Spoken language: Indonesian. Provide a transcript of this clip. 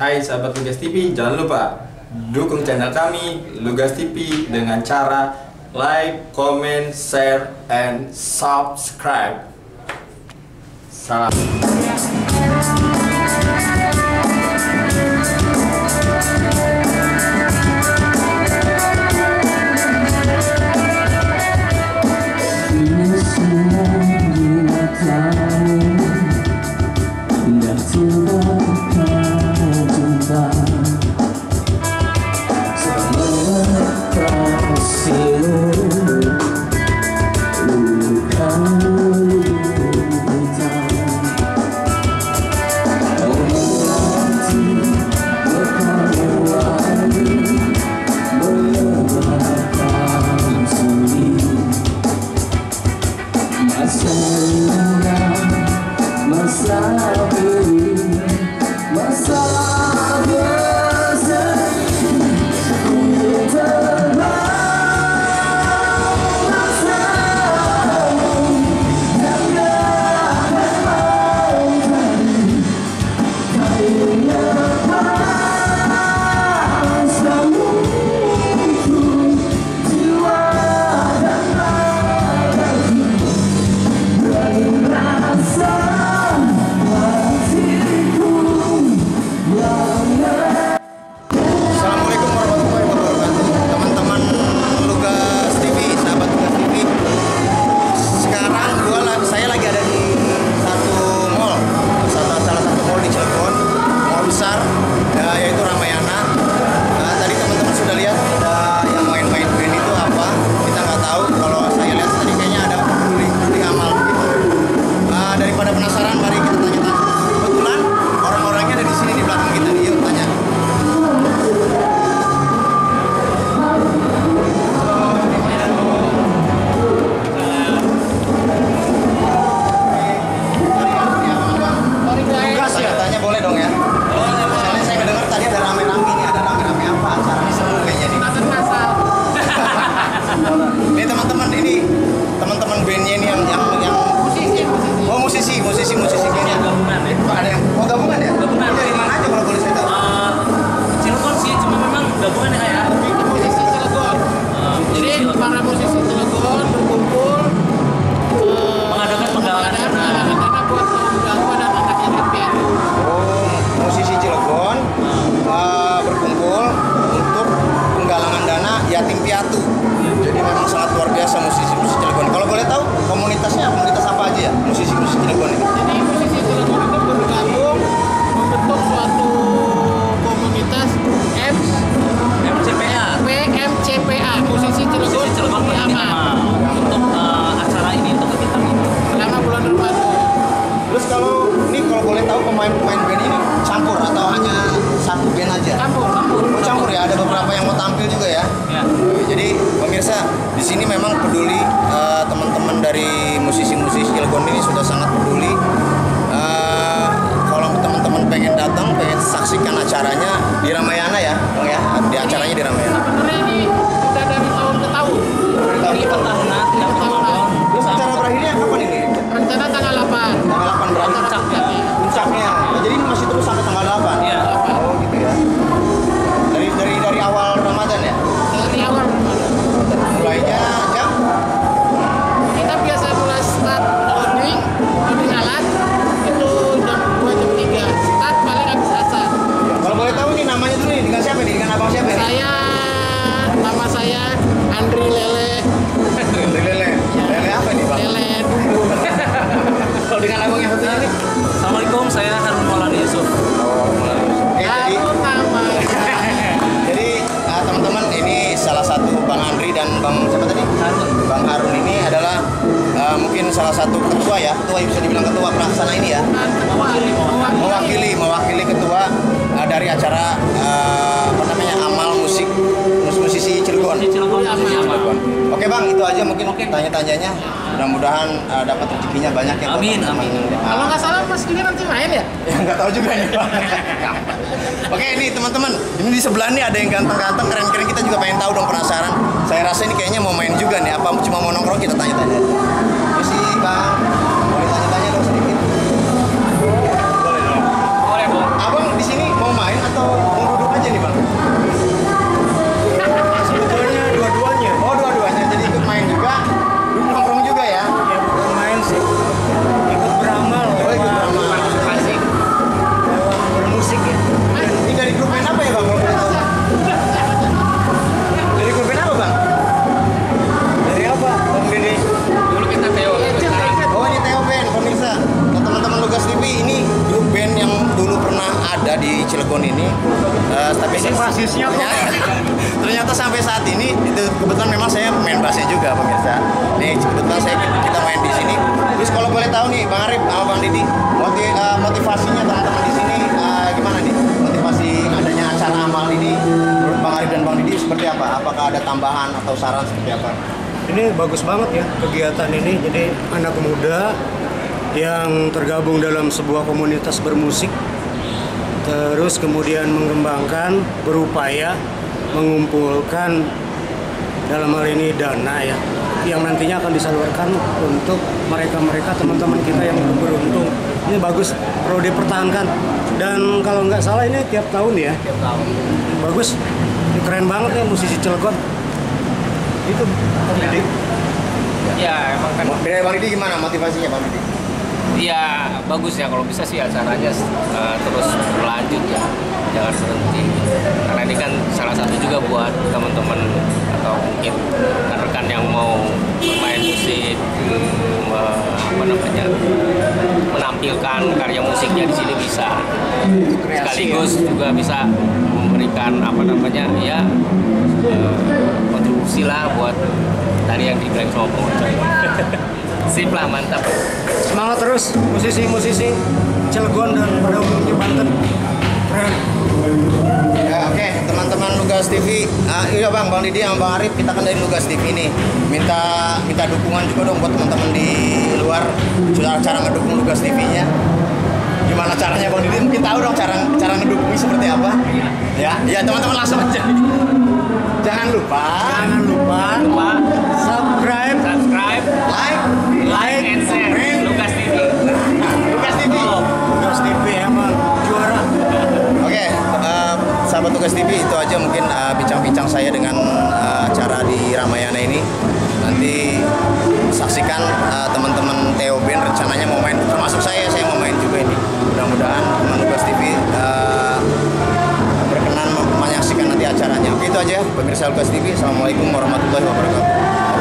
Hai sahabat Lugas TV, jangan lupa dukung channel kami Lugas TV dengan cara like, comment, share, and subscribe. Salam. Musisi kayaknya gabungan ya? Ada yang gabungan ya? Gabungan dari mana aja kalau boleh saya tahu? Cilegon sih, cuma memang gabungan ya. Musisi Cilegon. Jadi para musisi Cilegon berkumpul mengadakan penggalangan dana buat gangguan dan anak yatim piatu. Oh, musisi Cilegon berkumpul untuk penggalangan dana yatim piatu. Jadi memang sangat luar biasa musisi-musisi Cilegon. Kalau boleh tahu komunitas apa aja ya musisi-musisi Cilegon ini? Jadi musisi Cilegon itu bergabung membentuk suatu komunitas PMCPA, musisi Cilegon Purnama untuk acara ini, untuk kegiatan ini selama bulan Ramadan. Terus kalau boleh tahu pemain-pemain band ini campur atau hanya satu band aja? Campur. Oh, campur ya, ada beberapa yang mau tampil juga ya. ya. Jadi pemirsa di sini memang peduli, teman-teman dari musisi-musisi Cilegon ini sudah sangat peduli. Kalau teman-teman pengen datang, pengen saksikan acaranya di Ramayana ya, Bang ya. Di acaranya di Ramayana. Sebenarnya ini sudah dari tahun ke tahun. Dari Ini pertahanan Ini yang tahunan. Terus acara berakhirnya kapan ini? Rencana tanggal 8. Tanggal 8 berarti puncaknya. Nah, jadi ini masih terus sampai tanggal 8. Iya. Oh gitu ya. Dari awal Ramadan ya. Dari awal Ramadan. Mulainya jam Kita biasa mulai start loading alat itu jam 2 jam 3. Start paling habis asar. kalau boleh tahu nih namanya dulu nih, dengan siapa nih? Dengan abang siapa nih? Nama saya Andri Lele. Lele. Lele apa nih, Bang? Lele. Kalau dengan abang yang satunya nih? Assalamualaikum, saya Harun Maulana Yusuf. Jadi Aku nama. jadi teman-teman, ini salah satu Bang Andri dan Bang siapa tadi? Harun. Bang Harun ini adalah mungkin salah satu ketua ya, bisa dibilang ketua pelaksana ini ya. Mewakili ketua dari acara apa namanya, amal musisi Cilegon. Cilegon. Oke Bang, itu aja mungkin tanya-tanyanya. Mudah-mudahan dapat rezekinya banyak ya. Amin. Kalau nggak salah Mas Dwi nanti main ya? Ya nggak tahu juga nih Bang. Oke, ini teman-teman, ini di sebelah nih ada yang ganteng-ganteng, keren-keren, kita juga pengen tahu dong, penasaran. Saya rasa ini kayaknya mau main juga nih, apa cuma mau nongkrong, kita tanya-tanya. Terus sih Bang, boleh tanya-tanya dong sedikit? Boleh dong. Boleh, Bang. Abang di sini mau main atau ada di Cilegon ini. Tapi ternyata sampai saat ini itu kebetulan memang saya main bassnya juga pemirsa. Nih kebetulan kita main di sini. Terus kalau boleh tahu nih Bang Arif sama Bang Didi, motivasinya teman-teman di sini gimana nih? Motivasi adanya acara amal ini menurut Bang Arif dan Bang Didi seperti apa? Apakah ada tambahan atau saran seperti apa? Ini bagus banget ya kegiatan ini. Jadi anak muda yang tergabung dalam sebuah komunitas bermusik, terus kemudian mengembangkan, berupaya mengumpulkan dalam hal ini dana ya, yang nantinya akan disalurkan untuk mereka-mereka teman-teman kita yang beruntung. Ini bagus, perlu dipertahankan. Dan kalau nggak salah ini tiap tahun ya. Tiap tahun. Bagus, ini keren banget ya musisi Cilegon. Itu Ya emang kan. Dari Bang Didi gimana motivasinya Bang Didi? Iya bagus ya kalau bisa sih acaranya terus berlanjut ya, jangan berhenti. Karena ini kan salah satu juga buat teman-teman atau mungkin rekan-rekan yang mau bermain musik, menampilkan karya musiknya di sini bisa. Sekaligus juga bisa memberikan kontribusi lah buat tadi yang dibilang sama pengunjung. Sip lah, mantap. semangat terus musisi-musisi Cilegon dan pada umumnya Banten. Keren. Ya, oke, teman-teman Lugas TV. Iya Bang Didi sama Bang Arif, kita kan dari Lugas TV nih. Minta dukungan juga dong buat teman-teman di luar cara ngedukung Lugas TV-nya. Gimana caranya Bang Didi? Mungkin tahu dong cara ngedukungnya seperti apa? Ya, teman-teman langsung aja. Jangan lupa subscribe, like, and share. Lugas TV. Lugas TV. Lugas TV emang juara. Oke, sahabat Lugas TV, itu aja mungkin bincang-bincang saya dengan acara di Ramayana ini. Nanti saksikan teman-teman Theo Band rencananya mau main, termasuk saya mau main juga ini. Mudah-mudahan teman Lugas TV berkenan menyaksikan nanti acaranya. Oke, itu aja pemirsa Lugas TV. Assalamualaikum warahmatullahi wabarakatuh.